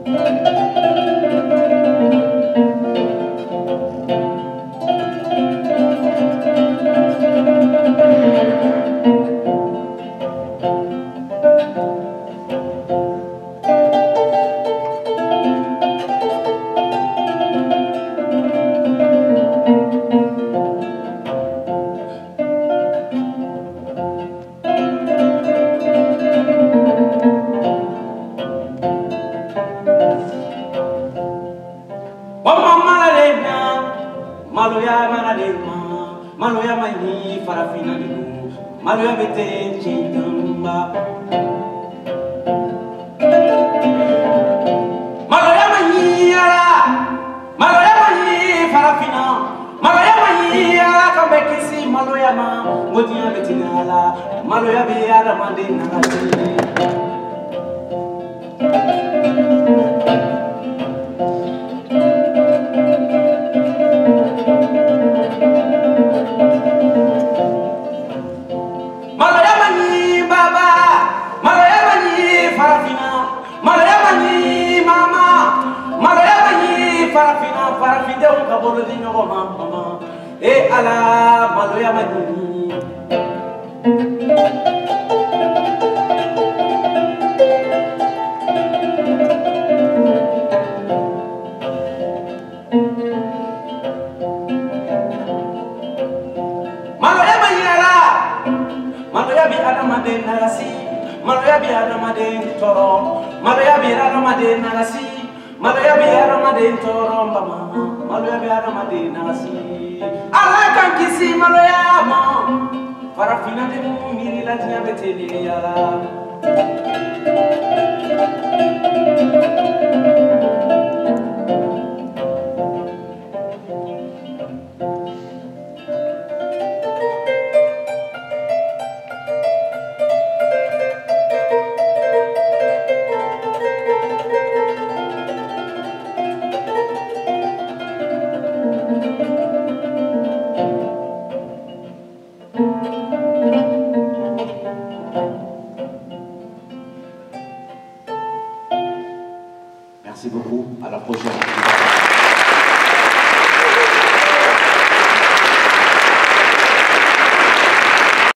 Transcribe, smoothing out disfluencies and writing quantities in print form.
Maloya mani farafina niku maloya bete chitamba maloya mani ala maloya mani farafina maloya mani ala kambekisi maloya ma ngodia betinala maloya be ala mande nagati farafideu kabolo di nyogo mama e ala maloya mani maloya mani ala maloya bi adamade nagasi maloya bi adamade toro maloya bi adamade nagasi maloya bi adamade toro mama maloya bi adamade nagasi ala kan kisi maloya ma farafina de miri la tia betele yala Merci beaucoup, à la prochaine.